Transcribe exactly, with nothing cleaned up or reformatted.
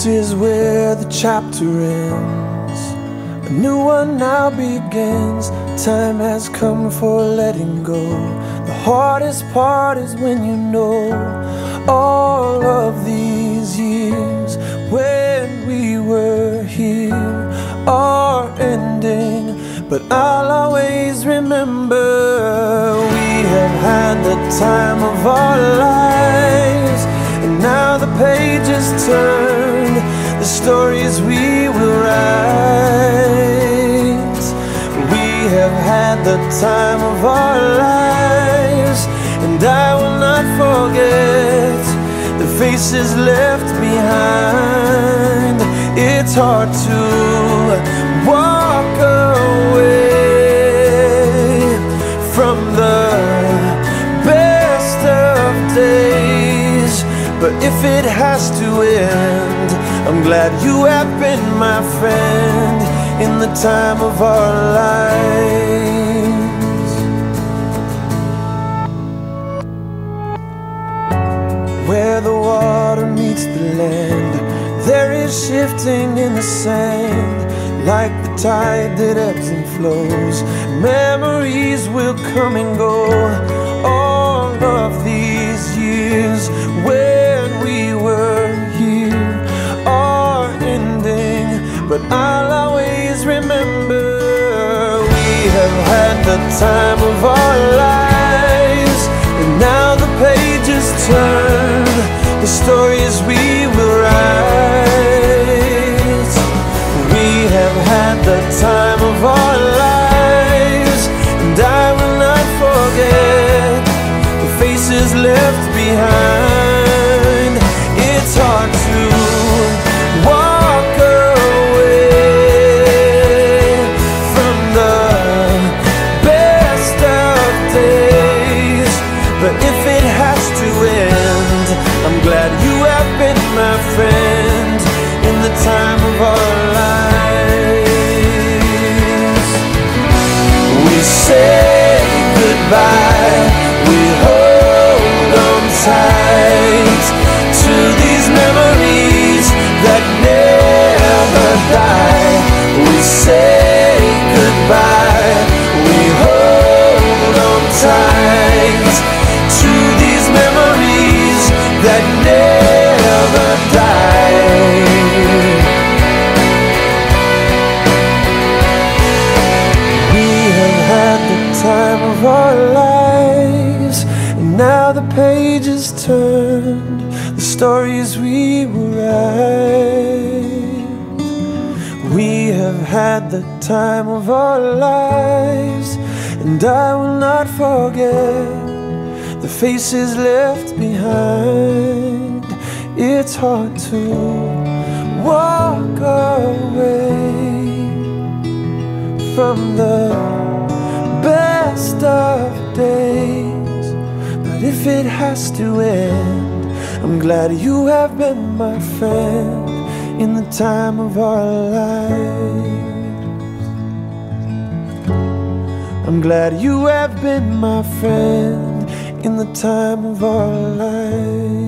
is where the chapter ends. A new one now begins. Time has come for letting go. The hardest part is when you know all of these years when we were here are ending. But I'll always remember we have had the time of our lives. And now the pages turned, the stories we will write. We have had the time of our lives, and I will not forget the faces left behind. It's hard to walk away from the best of days, but if it has to end, I'm glad you have been my friend in the time of our lives. Where the water meets the land, there is shifting in the sand, like the tide that ebbs and flows. Memories will come and go. All of these years when we were here are ending, but I'll always remember we have had the time of our lives. And now the pages turn, the stories we will write. We have had the time of our lives, and I will not forget the faces left behind. It's hard to walk away from the best of days, but if it has to end, I'm glad you have been my friend in the time of our lives. We say goodbye, we hold on tight to these memories that never die. We say goodbye, we hold on tight to these memories that never die. We have had the time of our lives, and now the pages turned, the stories we will write. We have had the time of our lives, and I will not forget the faces left behind. It's hard to walk away from the best of days, but if it has to end, I'm glad you have been my friend in the time of our lives. I'm glad you have been my friend in the time of our lives.